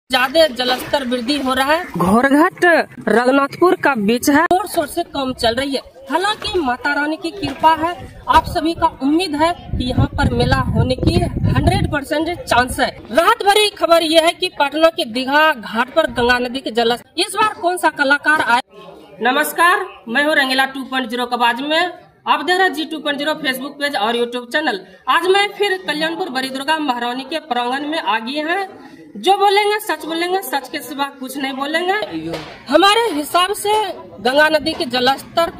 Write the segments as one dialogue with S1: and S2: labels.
S1: ज्यादा जलस्तर वृद्धि हो रहा है। घोरघट रघुनाथपुर का बीच है, जोर शोर से काम चल रही है। हालांकि माता रानी की कृपा है, आप सभी का उम्मीद है कि यहाँ पर मेला होने की 100% चांस है। राहत भरी खबर यह है कि पटना के दीघा घाट पर गंगा नदी के जलस्तर इस बार कौन सा कलाकार आए। नमस्कार, मैं हूँ रंगीला 2.0 का बाज में आप देख रहे हैं G2.0 फेसबुक पेज और यूट्यूब चैनल। आज मैं फिर कल्याणपुर बड़ी दुर्गा महारानी के प्रांगण में आ गए हैं। जो बोलेंगे सच बोलेंगे, सच के सिवा कुछ नहीं बोलेंगे। हमारे हिसाब से गंगा नदी के जलस्तर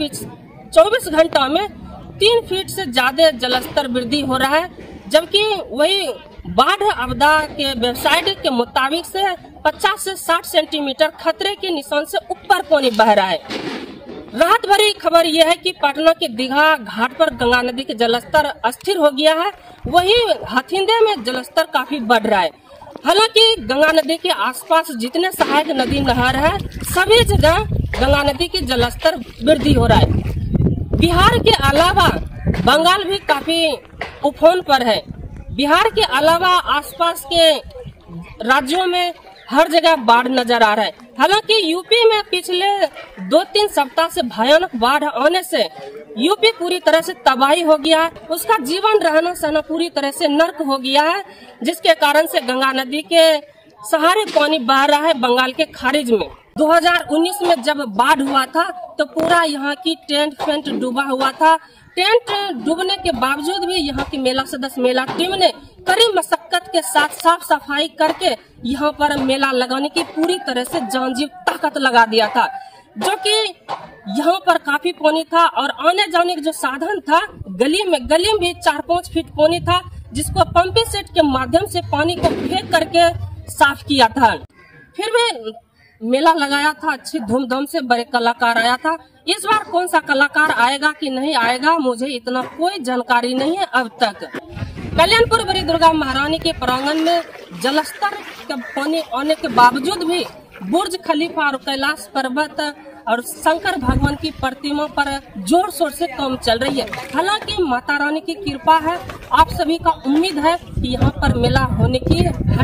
S1: 24 घंटा में 3 फीट से ज्यादा जलस्तर वृद्धि हो रहा है, जबकि वही बाढ़ आपदा के वेबसाइट के मुताबिक से 50 से 60 सेंटीमीटर खतरे के निशान से ऊपर पानी बह रहा है। राहत भरी खबर यह है कि पटना के दीघा घाट पर गंगा नदी के जलस्तर अस्थिर हो गया है, वही हथिंदे में जलस्तर काफी बढ़ रहा है। हालांकि गंगा नदी के आसपास जितने सहायक नदी नहर है, सभी जगह गंगा नदी के जलस्तर वृद्धि हो रहा है। बिहार के अलावा बंगाल भी काफी उफान पर है। बिहार के अलावा आसपास के राज्यों में हर जगह बाढ़ नजर आ रहा है। हालांकि यूपी में पिछले 2-3 सप्ताह से भयानक बाढ़ आने से यूपी पूरी तरह से तबाही हो गया है। उसका जीवन रहना सहना पूरी तरह से नर्क हो गया है, जिसके कारण से गंगा नदी के सहारे पानी बह रहा है बंगाल के खारिज में। 2019 में जब बाढ़ हुआ था तो पूरा यहाँ की टेंट फेंट डूबा हुआ था। टेंट डूबने के बावजूद भी यहाँ की मेला सदस्य मेला टीम ने कड़ी मशक्कत के साथ साफ सफाई करके यहाँ पर मेला लगाने की पूरी तरह से जान जीव ताकत लगा दिया था, जो कि यहाँ पर काफी पानी था और आने जाने का जो साधन था गली में भी 4-5 फीट पानी था, जिसको पंपिंग सेट के माध्यम से पानी को फेंक करके साफ किया था। फिर भी मेला लगाया था, अच्छी धूमधाम से बड़े कलाकार आया था। इस बार कौन सा कलाकार आएगा कि नहीं आएगा, मुझे इतना कोई जानकारी नहीं है अब तक। कल्याणपुर बड़ी दुर्गा महारानी के प्रांगण में जलस्तर का पानी आने के बावजूद भी बुर्ज खलीफा और कैलाश पर्वत और शंकर भगवान की प्रतिमा पर जोर शोर से काम चल रही है। हालांकि माता रानी की कृपा है, आप सभी का उम्मीद है कि यहाँ पर मेला होने की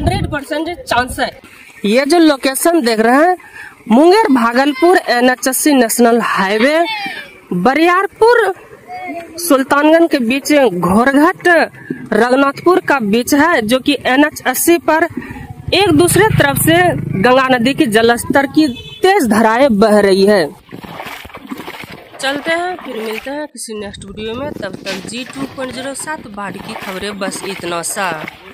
S1: 100% चांस है। ये जो लोकेशन देख रहे हैं, Munger Bhagalpur NH80 national highway Bariyarpur Sultanganj के बीच घोरघट रघुनाथपुर का बीच है, जो कि NH80 पर एक दूसरे तरफ से गंगा नदी की जलस्तर की तेज धाराएं बह रही है। चलते हैं, फिर मिलते हैं किसी नेक्स्ट वीडियो में। तब तक G2.0 साथ बाढ़ की खबरें बस इतना सा।